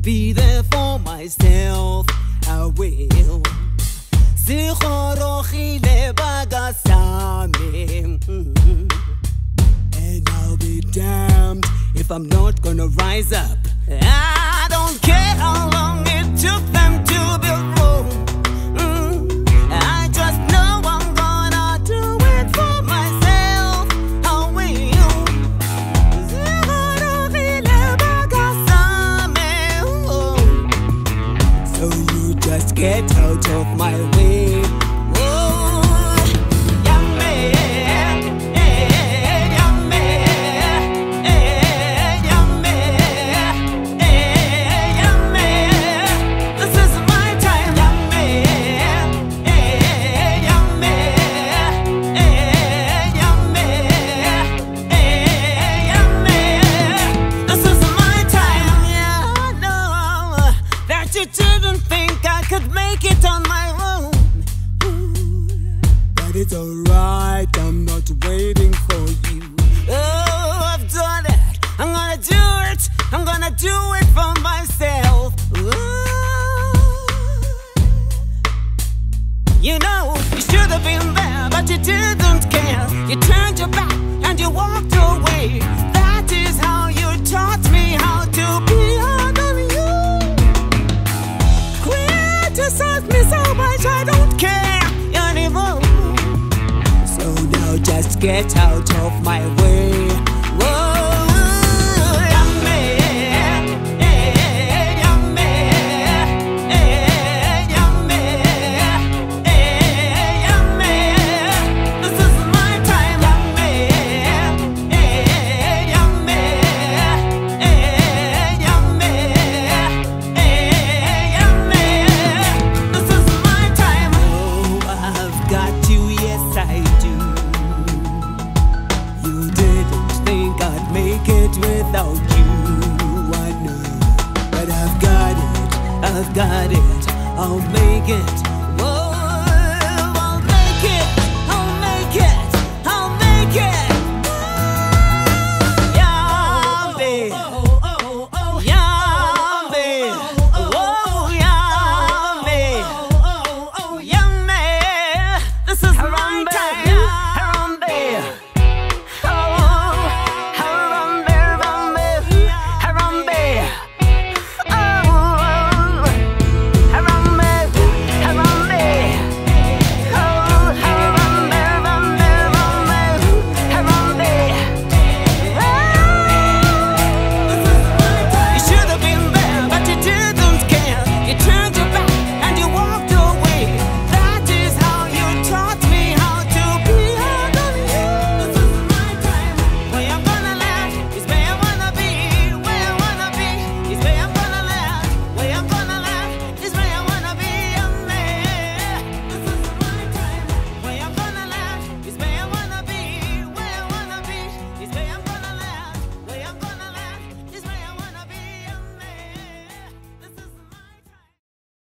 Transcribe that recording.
be there for myself. I will. And I'll be damned if I'm not gonna rise up. I don't care how long it took them to build Rome. I just know I'm gonna do it for myself. I will. So you just get out of my way. It's alright, I'm not waiting for you. Oh, I've done it. I'm gonna do it. I'm gonna do it for myself. You know, you should have been there, but you didn't care. You turned your back and you walked away. That is how you taught me how to be hard on you. Criticize me so much, I don't care anymore. Just get out of my way. Whoa. Without you, I know, but I've got it, I'll make it.